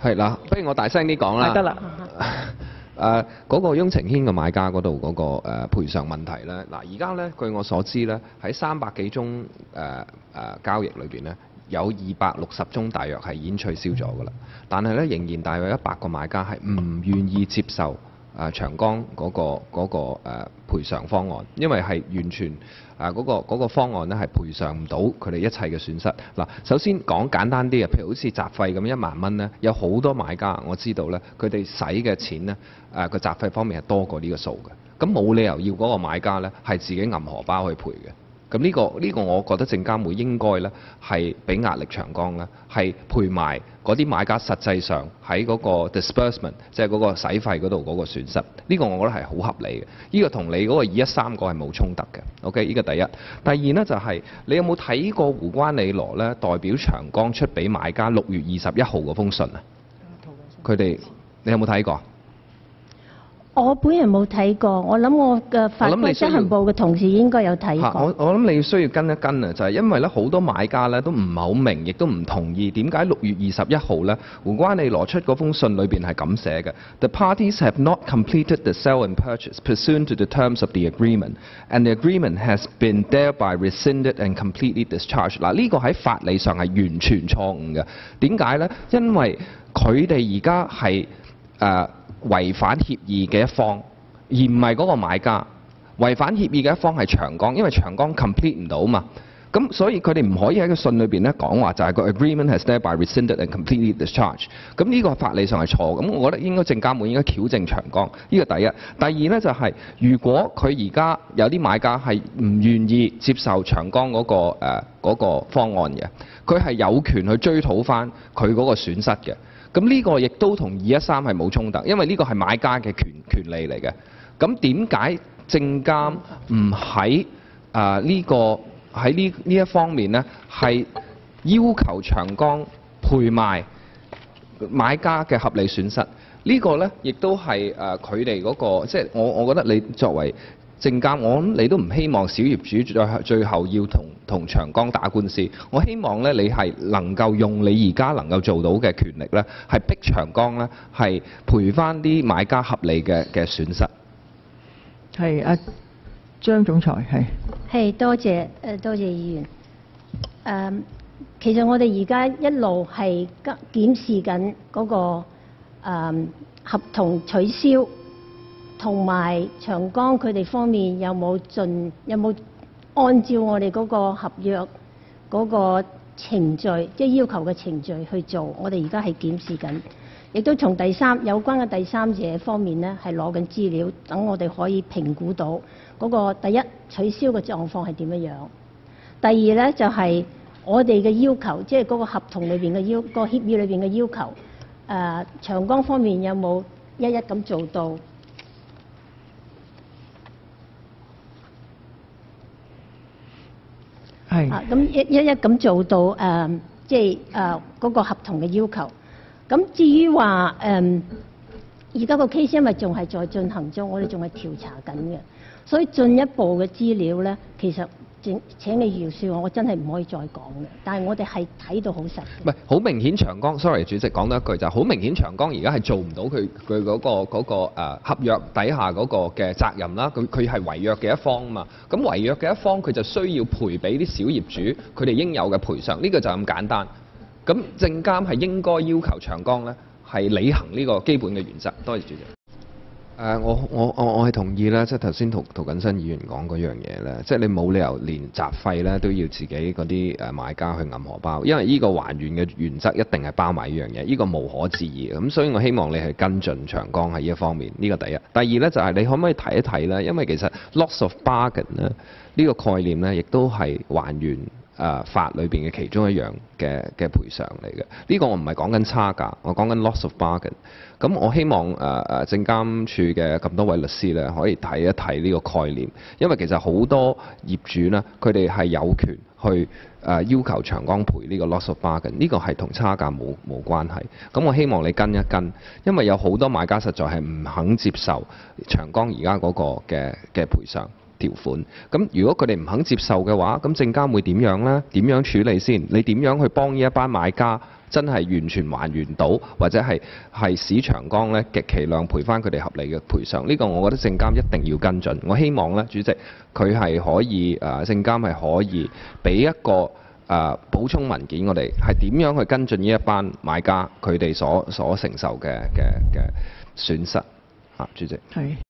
係啦，不如我大聲啲講啦。 得啦。 嗰個雍澄軒嘅買家嗰度嗰個賠償問題咧，嗱而家咧據我所知咧，喺300幾宗交易裏邊咧，有260宗大約係已經取消咗㗎啦，但係咧仍然大約100個買家係唔願意接受長江嗰個賠償方案，因為係完全嗰個方案咧係賠償唔到佢哋一切嘅損失。嗱，首先講簡單啲嘅，譬如好似雜費咁1萬蚊咧，有好多買家我知道咧，佢哋使嘅錢咧個雜費方面係多過呢個數嘅，咁冇理由要嗰個買家咧係自己揞荷包去賠嘅。咁呢個我覺得證監會應該咧係俾壓力長江咧，係賠埋嗰啲買家實際上喺嗰個 disbursement， 即係嗰個使費嗰度嗰個損失。呢個我覺得係好合理嘅。呢個同你嗰個213個係冇衝突嘅。OK， 呢個第一。第二呢，就係你有冇睇過胡關理羅咧代表長江出俾買家6月21號嗰封信啊？佢哋你有冇睇過？ 我本人冇睇過，我諗我嘅法官執行部嘅同事應該有睇過。 我諗你需要跟一跟啊，就係因為咧好多買家咧都唔係好明，亦都唔同意點解6月21號咧胡關理羅出嗰封信裏邊係咁寫嘅 ：The parties have not completed the sale and purchase pursuant to the terms of the agreement, and the agreement has been thereby rescinded and completely discharged。嗱，呢個喺法理上係完全錯誤嘅。點解咧？因為佢哋而家係違反協議嘅一方，而唔係嗰個買家。違反協議嘅一方係長江，因為長江 complete 唔到嘛。咁所以佢哋唔可以喺個信裏邊咧講話就係個 agreement has thereby rescinded and completely discharged。咁呢個法理上係錯。咁我覺得應該證監會應該矯正長江。呢個第一。第二呢，就係、如果佢而家有啲買家係唔願意接受長江嗰個方案嘅，佢係有權去追討翻佢嗰個損失嘅。咁呢個亦都同213係冇衝突，因為呢個係買家嘅權利嚟嘅。咁點解證監唔喺呢一方面呢，係要求長江賠埋買家嘅合理損失？呢個呢，亦都係佢哋嗰個，即係我覺得你作為證監，我諗你都唔希望小業主最後要同長江打官司。我希望咧你係能夠用你而家能夠做到嘅權力咧，係逼長江咧係賠翻啲買家合理嘅損失。 係張總裁係。 多謝議員。其實我哋而家一路係檢視緊嗰個合同取消。同埋長江佢哋方面有冇按照我哋嗰個合約嗰個程序，即係要求嘅程序去做？我哋而家係檢視緊，亦都從有關嘅第三者方面呢係攞緊資料，等我哋可以評估到嗰個第一取消嘅狀況係點樣樣。第二呢，就係我哋嘅要求，即係嗰個合同裏邊嘅個協議裏邊嘅要求，長江方面有冇一一咁做到？咁一咁做到即係嗰個合同嘅要求。咁至於話而家個 case 因為仲係在進行中，我哋仲係調查緊嘅，所以進一步嘅資料咧，其實請你饒恕我真係唔可以再講嘅。但係我哋係睇到好實。 唔係好明顯，長江 sorry 主席講多一句就係好明顯，長江而家係做唔到佢嗰個合約底下嗰個嘅責任啦。佢係違約嘅一方啊嘛。咁違約嘅一方佢就需要賠俾啲小業主佢哋應有嘅賠償。呢個就咁簡單。咁證監係應該要求長江咧係履行呢個基本嘅原則。多謝主席。我係同意啦，即係頭先涂謹申議員講嗰樣嘢咧，即係你冇理由連雜費咧都要自己嗰啲買家去揞荷包，因為呢個還原嘅原則一定係包埋呢樣嘢，呢個無可置疑嘅。咁所以我希望你係跟進長江喺呢一方面，呢個第一。第二咧就係你可唔可以提一提咧？因為其實 loss of bargain 咧呢個概念咧，亦都係還原法裏邊嘅其中一樣嘅賠償嚟嘅。呢個我唔係講緊差價，我講緊 loss of bargain。咁我希望證監處嘅咁多位律師咧，可以睇一睇呢個概念，因為其實好多業主呢，佢哋係有權去要求長江賠呢個 loss of bargain， 呢個係同差價冇關係。咁我希望你跟一跟，因為有好多買家實在係唔肯接受長江而家嗰個嘅賠償。 條款。咁如果佢哋唔肯接受嘅話，咁證監會點樣呢？點樣處理先？你點樣去幫呢一班買家真係完全還原到，或者係市長江呢極其量賠翻佢哋合理嘅賠償？呢個我覺得證監一定要跟進。我希望呢，主席佢係可以證監係可以俾一個補充文件，我哋係點樣去跟進呢一班買家佢哋所承受嘅損失主席。 係。